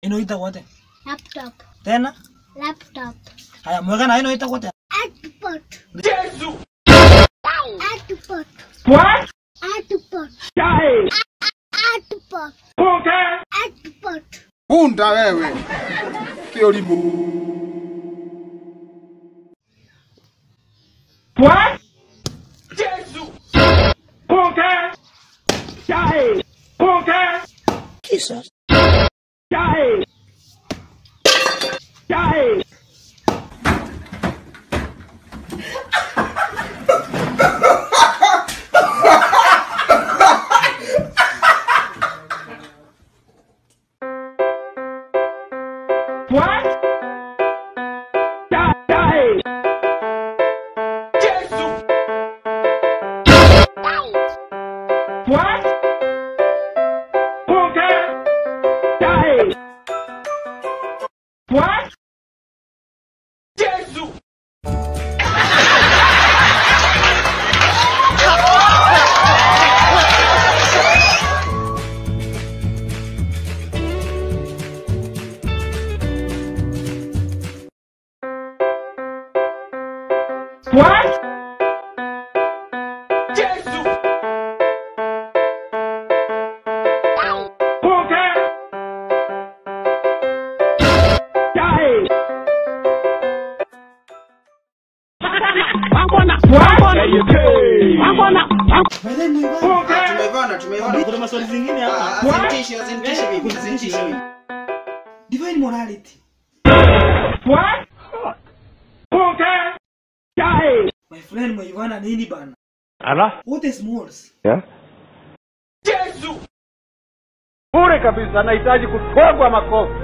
Inaita wote? Laptop. Tena? Laptop. Haya, mweka na inaita wote? Artpot. Yesu. Artpot. What? Artpot. Chai. Artpot. Okay. Artpot. Punda wewe. Kiolibu. What? Yesu. Okay. Chai. Okay. Jesus. Chai. Chai. What? Chai. Jesus. What? Okay. Chai. What? Jesus. What? Jesus. Okay. Chai. Tumeivana. Kuna maswali zingine hapa. Zintishi mimi. Divine morality. What? Okay. Chai. My friend mwaivana nini bana? Ala? What is Morse? Yeah? Yesu. Bure kabisa, nahitaji kutwagwa makofi.